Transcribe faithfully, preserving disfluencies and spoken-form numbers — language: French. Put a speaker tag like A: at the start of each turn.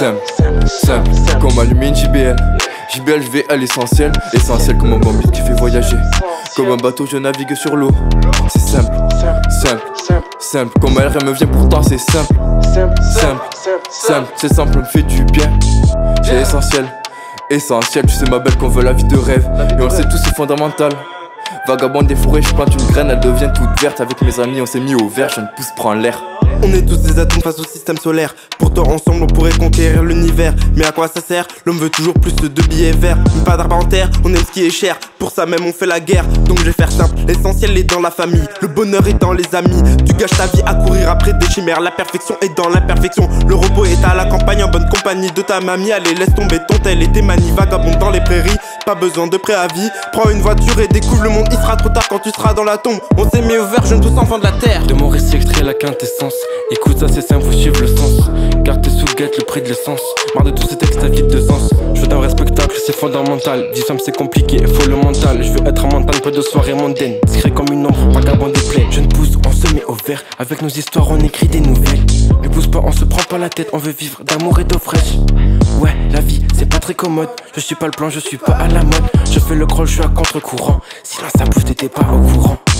A: simple, simple, comme allumer une J B L. J B L, je vais à l'essentiel. Essentiel comme un bambit qui fait voyager. Comme un bateau, je navigue sur l'eau. C'est simple, simple, simple. Comme elle me vient pourtant, c'est simple, simple, simple. C'est simple, me fait du bien. J'ai essentiel, essentiel. Tu sais ma belle qu'on veut la vie de rêve. Et on le sait tous, c'est fondamental. Vagabond des forêts, je plante une graine, elle devient toute verte. Avec mes amis, on s'est mis au vert, jeune pousse prend l'air.
B: On est tous des atomes face au système solaire. Pourtant ensemble on pourrait conquérir l'univers. Mais à quoi ça sert? L'homme veut toujours plus de billets verts. Mais pas d'arbre en terre, on aime ce qui est cher. Pour ça même on fait la guerre. Donc je vais faire simple, l'essentiel est dans la famille. Le bonheur est dans les amis. Tu gâches ta vie à courir après des chimères. La perfection est dans l'imperfection. Le repos est à la campagne en bonne compagnie de ta mamie. Allez laisse tomber ton tel et tes manies. Vagabond dans les prairies, pas besoin de préavis. Prends une voiture et découvre le monde. Il sera trop tard quand tu seras dans la tombe. On s'est mis au vert, jeunes tous enfants de la terre.
C: De mon récit extrait la quintessence. Écoute ça c'est simple, faut suivre le sens. Garde tes sous, guette le prix de l'essence. Marre de tous ces textes à vide de sens. Je veux d'un vrai spectacle, c'est fondamental. Dix sommes c'est compliqué, faut le mental. Je veux être un mental, pas de soirée mondaine. Discret comme une ombre, vagabond des plaines. Jeune pousse, on se met au vert. Avec nos histoires on écrit des nouvelles. Ne pousse pas, on se prend pas la tête. On veut vivre d'amour et d'eau fraîche. Ouais, la vie c'est pas très commode. Je suis pas le plan, je suis pas à la mode. Je fais le crawl, je suis à contre-courant. Silence ça bouge, t'étais pas au courant.